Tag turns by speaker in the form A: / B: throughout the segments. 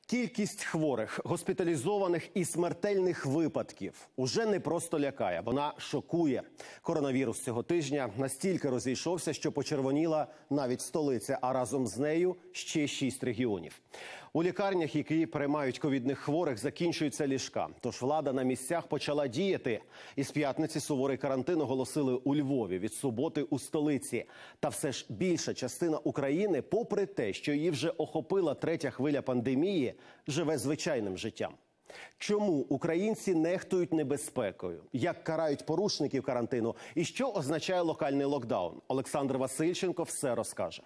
A: Кількість хворих, госпіталізованих і смертельних випадків уже не просто лякає, вона шокує. Коронавірус цього тижня настільки розійшовся, що почервоніла навіть столиця, а разом з нею ще 6 регіонів. У лікарнях, які приймають ковідних хворих, закінчуються ліжка. Тож влада на місцях почала діяти. Із п'ятниці суворий карантин оголосили у Львові, від суботи у столиці. Та все ж більша частина України, попри те, що її вже охопила третя хвиля пандемії, живе звичайним життям. Чому українці нехтують небезпекою? Як карають порушників карантину? І що означає локальний локдаун? Олександр Васильченко все розкаже.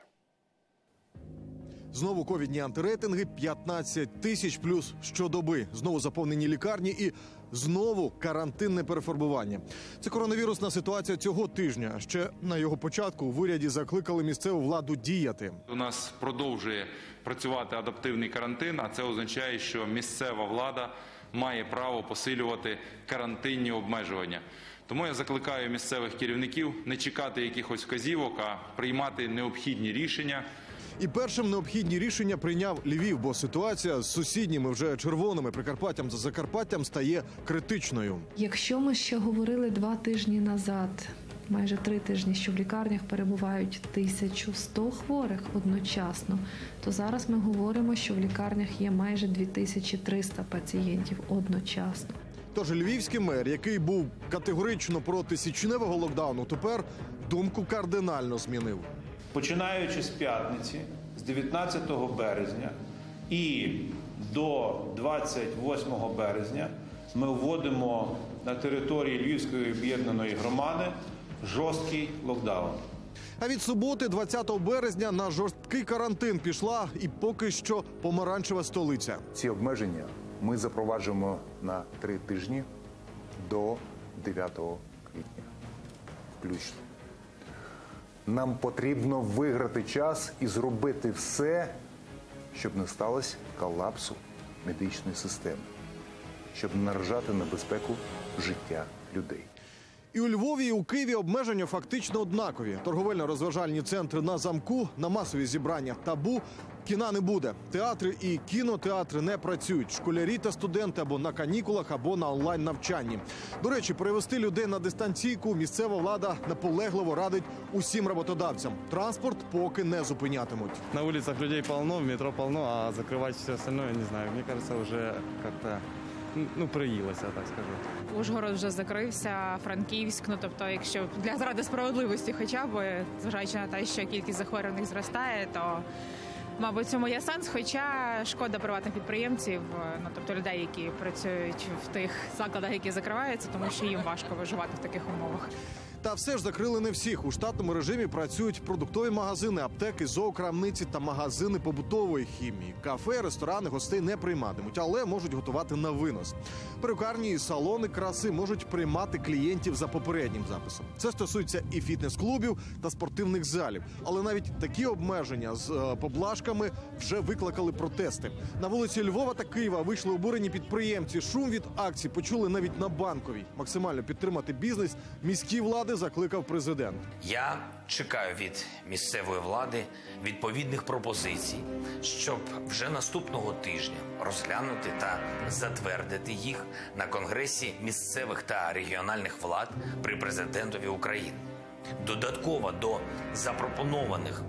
B: Знову ковідні антирейтинги, 15 тисяч плюс щодоби. Знову заповнені лікарні і знову карантинне переформування. Це коронавірусна ситуація цього тижня. Ще на його початку в уряді закликали місцеву владу діяти.
C: У нас продовжує працювати адаптивний карантин, а це означає, що місцева влада має право посилювати карантинні обмежування. Тому я закликаю місцевих керівників не чекати якихось вказівок, а приймати необхідні рішення.
B: І першим необхідні рішення прийняв Львів, бо ситуація з сусідніми вже червоними Прикарпаттям та Закарпаттям стає критичною.
D: Якщо ми ще говорили 2 тижні назад, майже 3 тижні, що в лікарнях перебувають 1100 хворих одночасно, то зараз ми говоримо, що в лікарнях є майже 2300 пацієнтів одночасно.
B: Тож львівський мер, який був категорично проти січневого локдауну, тепер думку кардинально змінив.
E: Починаючи з п'ятниці, з 19 березня і до 28 березня ми вводимо на території Львівської об'єднаної громади жорсткий локдаун.
B: А від суботи, 20 березня, на жорсткий карантин пішла і поки що помаранчева столиця.
F: Ці обмеження ми запроваджуємо на 3 тижні до 9 квітня включно. Нам потрібно виграти час і зробити все, щоб не сталося колапсу медичної системи, щоб не наражати на безпеку життя людей.
B: І у Львові, і у Києві обмеження фактично однакові. Торговельно-розважальні центри на замку, на масові зібрання табу, кіна не буде. Театри і кінотеатри не працюють. Школярі та студенти або на канікулах, або на онлайн-навчанні. До речі, перевести людей на дистанційку місцева влада наполегливо радить усім роботодавцям. Транспорт поки не зупинятимуть.
G: На улицах людей полно, в метро полно, а закрывать все остальное, не знаю, мне кажется, уже как-то приїлося, так скажу.
H: Ужгород вже закрився, Франківськ, тобто, якщо для заради справедливості хоча б, зважаючи на те, що кількість захворюваних зростає, то, мабуть, в цьому є сенс, хоча шкода приватних підприємців, тобто людей, які працюють в тих закладах, які закриваються, тому що їм важко виживати в таких умовах.
B: Та все ж закрили не всіх. У штатному режимі працюють продуктові магазини, аптеки, зоокрамниці та магазини побутової хімії. Кафе, ресторани гостей не прийматимуть, але можуть готувати на винос. Перукарні і салони краси можуть приймати клієнтів за попереднім записом. Це стосується і фітнес-клубів та спортивних залів. Але навіть такі обмеження з поблажками вже викликали протести. На вулиці Львова та Києва вийшли обурені підприємці. Шум від акцій почули навіть на Банковій. Максимально підтримати бізнес міські влади закликав президент.
I: Я чекаю від місцевої влади відповідних пропозицій, щоб вже наступного тижня розглянути та затвердити їх на Конгресі місцевих та регіональних влад при президентові України. Додатково до запропонованих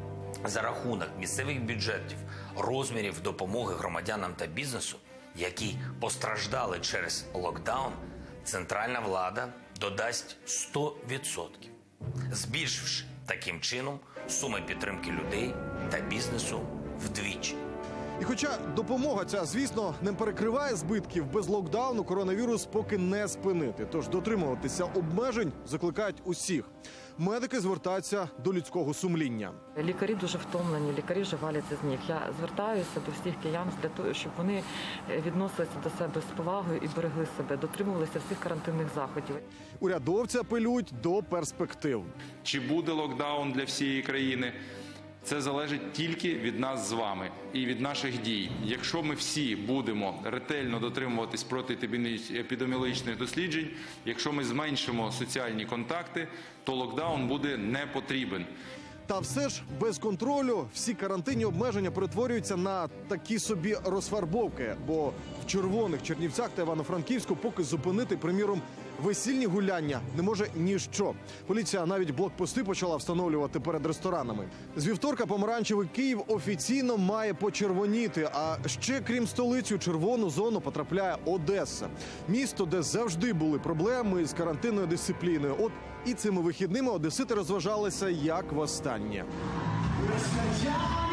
I: за рахунок місцевих бюджетів розмірів допомоги громадянам та бізнесу, які постраждали через локдаун, центральна влада додасть 100%, збільшивши таким чином суми підтримки людей та бізнесу вдвічі.
B: І хоча допомога ця, звісно, не перекриває збитків, без локдауну коронавірус поки не спинити. Тож дотримуватися обмежень закликають усіх. Медики звертаються до людського сумління.
J: Лікарі дуже втомлені, лікарі вже валяться з ніг. Я звертаюся до всіх киян для того, щоб вони відносилися до себе з повагою і берегли себе, дотримувалися всіх карантинних заходів.
B: Урядовці апелюють до перспектив.
C: Чи буде локдаун для всієї країни? Це залежить тільки від нас з вами і від наших дій. Якщо ми всі будемо ретельно дотримуватись протиепідеміологічних досліджень, якщо ми зменшимо соціальні контакти, то локдаун буде не потрібен.
B: Та все ж без контролю всі карантинні обмеження перетворюються на такі собі розфарбовки. Бо в червоних Чернівцях та Івано-Франківську поки зупинити, приміром, весільні гуляння не може ніщо. Поліція навіть блокпости почала встановлювати перед ресторанами. З вівторка помаранчевий Київ офіційно має почервоніти. А ще, крім столиці, у червону зону потрапляє Одеса. Місто, де завжди були проблеми з карантинною дисципліною. От і цими вихідними одесити розважалися як востаннє.